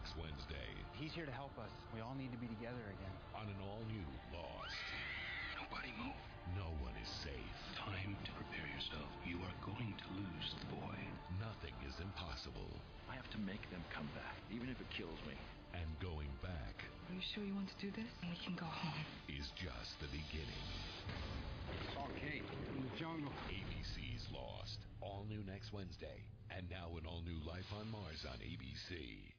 next Wednesday. He's here to help us. We all need to be together again. On an all-new Lost. Nobody move. No one is safe. Time to prepare yourself. You are going to lose the boy. Nothing is impossible. I have to make them come back, even if it kills me. And going back... Are you sure you want to do this? And we can go home. ...is just the beginning. Saw Kate in the jungle. ABC's Lost. All new next Wednesday. And now an all-new Life on Mars on ABC.